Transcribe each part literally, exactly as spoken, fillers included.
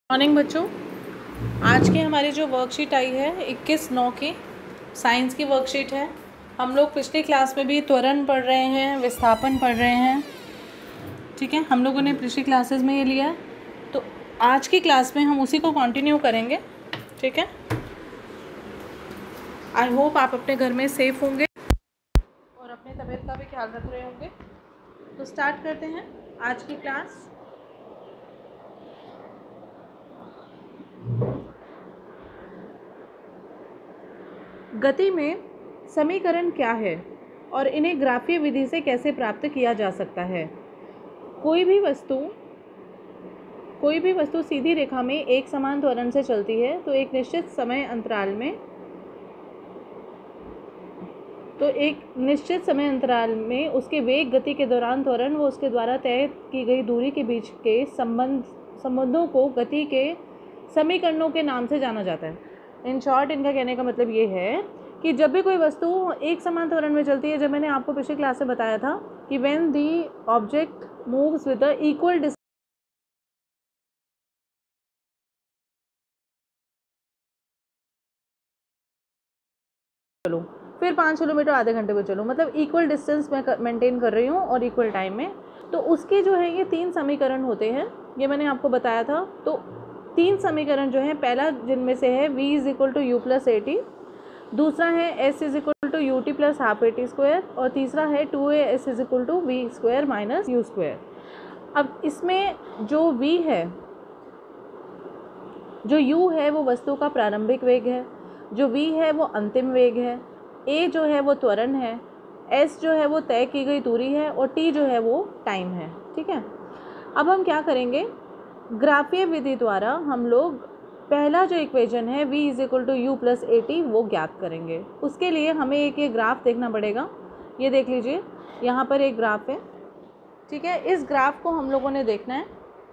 Morning बच्चों, आज की हमारी जो वर्कशीट आई है इक्कीस नौ की साइंस की वर्कशीट है। हम लोग पिछली क्लास में भी त्वरण पढ़ रहे हैं, विस्थापन पढ़ रहे हैं। ठीक है, हम लोगों ने पिछली क्लासेस में ये लिया है, तो आज की क्लास में हम उसी को कंटिन्यू करेंगे। ठीक है, आई होप आप अपने घर में सेफ होंगे और अपने तबीयत का भी ख्याल रख रहे होंगे। तो स्टार्ट करते हैं आज की क्लास। गति में समीकरण क्या है और इन्हें ग्राफीय विधि से कैसे प्राप्त किया जा सकता है। कोई भी वस्तु कोई भी वस्तु सीधी रेखा में एक समान त्वरण से चलती है तो एक निश्चित समय अंतराल में तो एक निश्चित समय अंतराल में उसके वेग, गति के दौरान त्वरण व उसके द्वारा तय की गई दूरी के बीच के संबंध संबंधों को गति के समीकरणों के नाम से जाना जाता है। इन शॉर्ट इनका कहने का मतलब ये है कि जब भी कोई वस्तु एक समान त्वरण में चलती है, जब मैंने आपको पिछली क्लास में बताया था कि when the object moves with the equal distance चलो फिर पाँच किलोमीटर आधे घंटे में चलो, मतलब इक्वल डिस्टेंस मैं मेंटेन कर रही हूँ और इक्वल टाइम में, तो उसके जो है ये तीन समीकरण होते हैं। ये मैंने आपको बताया था। तो तीन समीकरण जो है, पहला जिनमें से है v is equal to u plus a t, दूसरा है s is equal to u t plus half a t square, और तीसरा है two a s is equal to v square minus u square. अब इसमें जो v है, जो u है वो वस्तु का प्रारंभिक वेग है, जो v है वो अंतिम वेग है, a जो है वो त्वरण है, s जो है वो तय की गई दूरी है, और t जो है वो टाइम है। ठीक है, अब हम क्या करेंगे, ग्राफीय विधि द्वारा हम लोग पहला जो इक्वेशन है v is equal to u plus a t वो ज्ञात करेंगे। उसके लिए हमें एक ये ग्राफ देखना पड़ेगा। ये देख लीजिए, यहाँ पर एक ग्राफ है। ठीक है, इस ग्राफ को हम लोगों ने देखना है।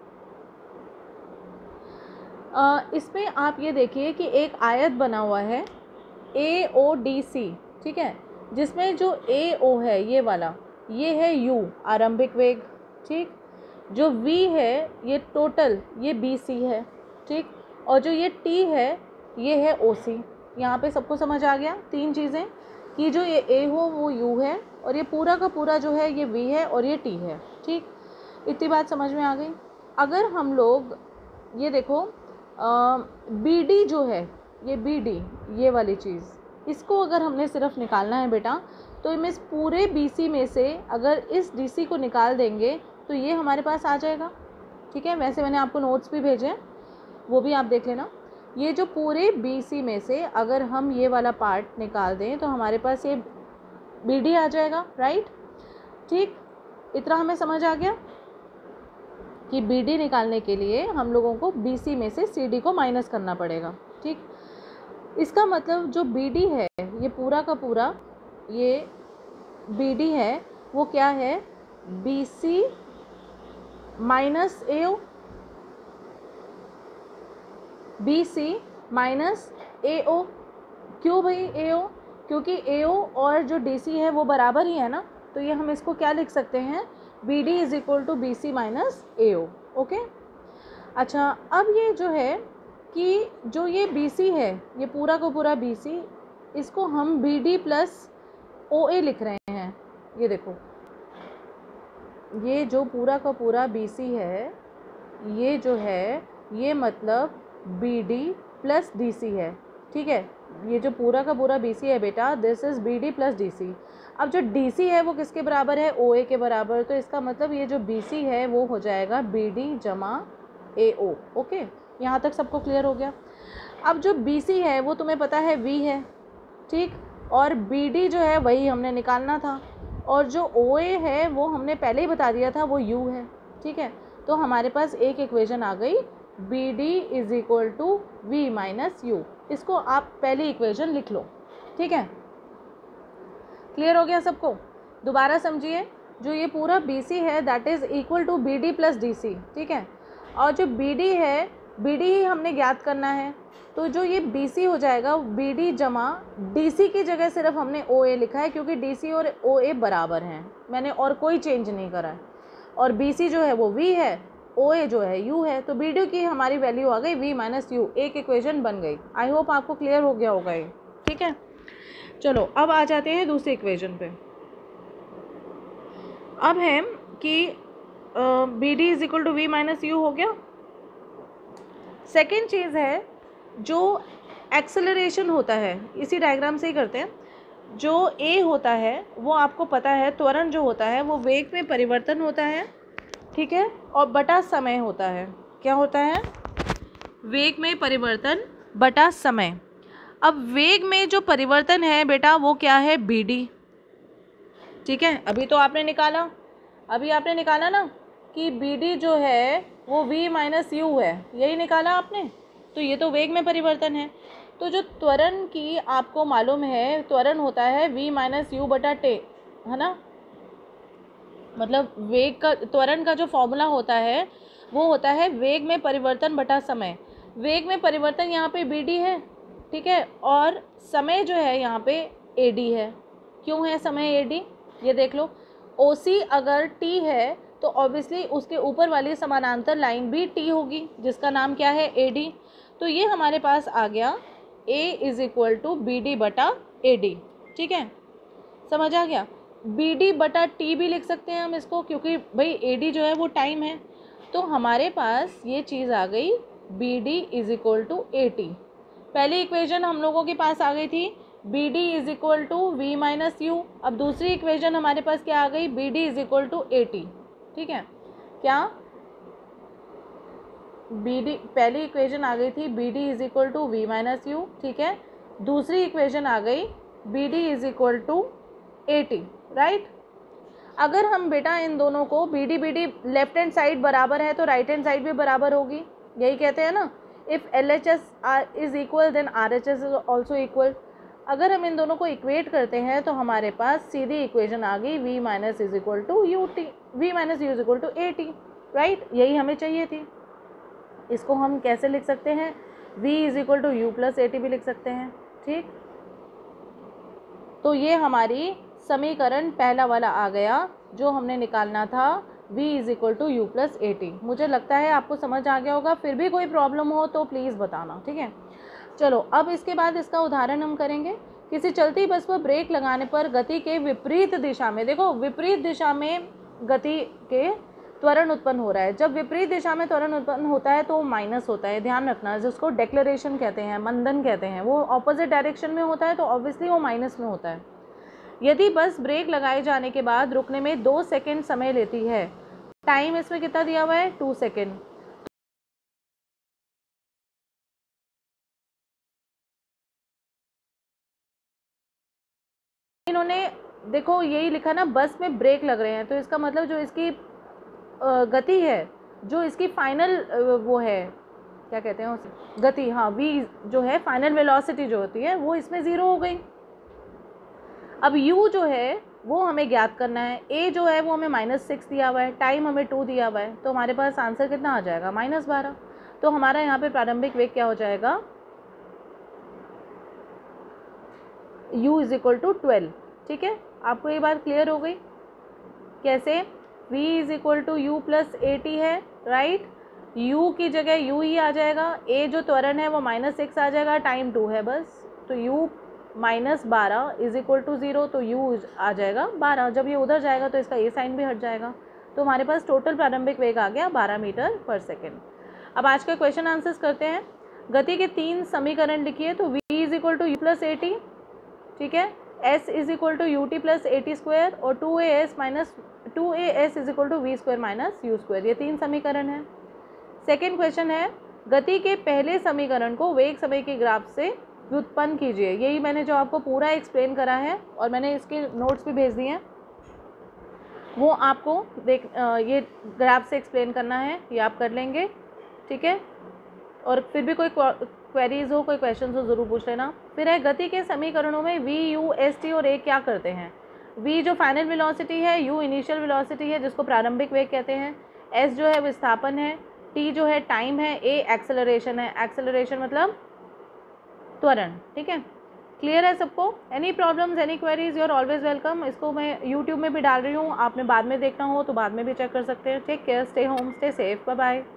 आ, इसमें आप ये देखिए कि एक आयत बना हुआ है ए ओ डी सी। ठीक है, जिसमें जो ए ओ है ये वाला, ये है u आरंभिक वेग। ठीक, जो v है ये टोटल, ये बी सी है। ठीक, और जो ये t है ये है ओ सी। यहाँ पे सबको समझ आ गया तीन चीज़ें, कि जो ये a हो वो u है, और ये पूरा का पूरा जो है ये v है, और ये t है। ठीक, इतनी बात समझ में आ गई। अगर हम लोग ये देखो बी डी जो है, ये बी डी ये वाली चीज़, इसको अगर हमने सिर्फ निकालना है बेटा, तो हम इस पूरे बी सी में से अगर इस डी सी को निकाल देंगे तो ये हमारे पास आ जाएगा। ठीक है, वैसे मैंने आपको नोट्स भी भेजे हैं, वो भी आप देख लेना। ये जो पूरे बी सी में से अगर हम ये वाला पार्ट निकाल दें तो हमारे पास ये बी डी आ जाएगा। राइट, ठीक, इतना हमें समझ आ गया कि बी डी निकालने के लिए हम लोगों को बी सी में से सी डी को माइनस करना पड़ेगा। ठीक, इसका मतलब जो बी डी है ये पूरा का पूरा, ये बी डी है वो क्या है, B C minus A O, B C minus A O. क्यों भाई ए ओ? क्योंकि ए ओ और जो डी सी है वो बराबर ही है ना, तो ये हम इसको क्या लिख सकते हैं, B D is equal to B C minus A O. Okay, अच्छा, अब ये जो है कि जो ये बी सी है, ये पूरा का पूरा बी सी, इसको हम B D plus O A लिख रहे हैं। ये देखो, ये जो पूरा का पूरा बी सी है, ये जो है ये मतलब B D plus D C है। ठीक है, ये जो पूरा का पूरा बी सी है बेटा, this is B D plus D C. अब जो डी सी है वो किसके बराबर है, ओ ए के बराबर, तो इसका मतलब ये जो बी सी है वो हो जाएगा बी डी जमा ए ओ। ओके, यहाँ तक सबको क्लियर हो गया। अब जो बी सी है वो तुम्हें पता है v है। ठीक, और बी डी जो है वही हमने निकालना था, और जो ओ ए है वो हमने पहले ही बता दिया था वो u है। ठीक है, तो हमारे पास एक इक्वेशन आ गई, B D is equal to v minus u. इसको आप पहली इक्वेशन लिख लो। ठीक है, क्लियर हो गया सबको? दोबारा समझिए, जो ये पूरा बी सी है that is equal to B D plus D C. ठीक है, और जो बी डी है, बी डी ही हमने ज्ञात करना है, तो जो ये बी सी हो जाएगा बी डी जमा डी सी की जगह सिर्फ हमने ओ ए लिखा है, क्योंकि डी सी और ओ ए बराबर हैं, मैंने और कोई चेंज नहीं करा है। और बी सी जो है वो v है, ओ ए जो है यू है, तो बी डी की हमारी वैल्यू आ गई वी माइनस यू, एक इक्वेशन बन गई। आई होप आपको क्लियर हो गया होगा ये, ठीक है। चलो अब आ जाते हैं दूसरी इक्वेशन पे। अब है कि B D is equal to v minus u हो गया। सेकेंड चीज़ है जो एक्सेलरेशन होता है, इसी डायग्राम से ही करते हैं। जो ए होता है वो आपको पता है, त्वरण जो होता है वो वेग में परिवर्तन होता है, ठीक है, और बटा समय होता है। क्या होता है? वेग में परिवर्तन बटा समय। अब वेग में जो परिवर्तन है बेटा वो क्या है? बी डी, ठीक है। अभी तो आपने निकाला, अभी आपने निकाला ना कि बी डी जो है वो v माइनस यू है, यही निकाला आपने। तो ये तो वेग में परिवर्तन है। तो जो त्वरण की आपको मालूम है, त्वरण होता है v माइनस यू बटा टे, है ना। मतलब वेग का, त्वरण का जो फॉर्मूला होता है वो होता है वेग में परिवर्तन बटा समय। वेग में परिवर्तन यहाँ पे बी डी है, ठीक है, और समय जो है यहाँ पे ए डी है। क्यों है समय ए डी? ये देख लो, ओ सी अगर टी है तो ऑब्वियसली उसके ऊपर वाली समानांतर लाइन भी टी होगी, जिसका नाम क्या है? A D. तो ये हमारे पास आ गया A is equal to B D बटा ए डी, ठीक है, समझ आ गया। बी डी बटा टी भी लिख सकते हैं हम इसको, क्योंकि भाई ए डी जो है वो टाइम है। तो हमारे पास ये चीज़ आ गई B D is equal to a t. पहली इक्वेशन हम लोगों के पास आ गई थी B D is equal to v minus u. अब दूसरी इक्वेशन हमारे पास क्या आ गई? B D is equal to a t, ठीक है। क्या? बी डी, पहली इक्वेशन आ गई थी B D is equal to v minus u, ठीक है। दूसरी इक्वेशन आ गई B D is equal to a t, right. अगर हम बेटा इन दोनों को B D B D left hand side बराबर है तो राइट हैंड साइड भी बराबर होगी, यही कहते हैं ना, if L H S R is equal then R H S is also equal. अगर हम इन दोनों को इक्वेट करते हैं तो हमारे पास सीधी इक्वेशन आ गई v minus is equal to u t, v minus u is equal to a t, right. यही हमें चाहिए थी। इसको हम कैसे लिख सकते हैं? v is equal to u plus a t भी लिख सकते हैं, ठीक। तो ये हमारी समीकरण पहला वाला आ गया जो हमने निकालना था, v is equal to u plus a t. मुझे लगता है आपको समझ आ गया होगा। फिर भी कोई प्रॉब्लम हो तो प्लीज़ बताना, ठीक है। चलो अब इसके बाद इसका उदाहरण हम करेंगे। किसी चलती बस पर ब्रेक लगाने पर गति के विपरीत दिशा में, देखो विपरीत दिशा में गति के त्वरण उत्पन्न हो रहा है। जब विपरीत दिशा में त्वरण उत्पन्न होता है तो माइनस होता है, ध्यान रखना, जिसको डेक्लेरेशन कहते हैं, मंदन कहते हैं। वो ऑपोजिट डायरेक्शन में होता है तो ऑब्वियसली वो माइनस में होता है। यदि बस ब्रेक लगाए जाने के बाद रुकने में दो सेकेंड समय लेती है, टाइम इसमें कितना दिया हुआ है? Two second. इन्होंने देखो यही लिखा ना, बस में ब्रेक लग रहे हैं, तो इसका मतलब जो इसकी गति है, जो इसकी फाइनल वो है, क्या कहते हैं उसे, गति, हाँ, v जो है फाइनल वेलोसिटी जो होती है वो इसमें ज़ीरो हो गई। अब u जो है वो हमें ज्ञात करना है। a जो है वो हमें माइनस सिक्स दिया हुआ है, टाइम हमें टू दिया हुआ है, तो हमारे पास आंसर कितना आ जाएगा? माइनस बारह। तो हमारा यहाँ पे प्रारंभिक वेग क्या हो जाएगा? u is equal to twelve, ठीक है। आपको ये बात क्लियर हो गई? कैसे? v is equal to u plus a t है, राइट। u की जगह u ही आ जाएगा, a जो त्वरण है वो माइनस सिक्स आ जाएगा, टाइम टू है बस, तो u माइनस बारह इज इक्वल टू ज़ीरो, तो u आ जाएगा बारह। जब ये उधर जाएगा तो इसका a साइन भी हट जाएगा, तो हमारे पास टोटल प्रारंभिक वेग आ गया बारह मीटर पर सेकेंड। अब आज का क्वेश्चन आंसर्स करते हैं। गति के तीन समीकरण लिखिए। तो v is equal to u plus a t, ठीक है, s is equal to u t plus a t square, और two a s minus two a s is equal to v square minus u square. ये तीन समीकरण है। Second question है, गति के पहले समीकरण को वेग समय के ग्राफ से व्युत्पन्न कीजिए। यही मैंने जो आपको पूरा एक्सप्लेन करा है और मैंने इसके नोट्स भी भेज दिए हैं, वो आपको देख ये ग्राफ से एक्सप्लेन करना है, ये आप कर लेंगे, ठीक है। और फिर भी कोई क्वेरीज हो, कोई क्वेश्चन हो, ज़रूर पूछ लेना। फिर है, गति के समीकरणों में v, u, s, t और a क्या करते हैं? v जो फाइनल वेलोसिटी है, u इनिशियल वेलोसिटी है जिसको प्रारंभिक वेग कहते हैं, s जो है विस्थापन है, t जो है टाइम है, a एक्सेलरेशन है। एक्सेलरेशन मतलब त्वरण, ठीक है। क्लियर है सबको? Any problems, any queries, you are always welcome. इसको मैं यूट्यूब में भी डाल रही हूँ, आपने बाद में देखना हो तो बाद में भी चेक कर सकते हैं। Take care, stay home, stay safe, bye bye.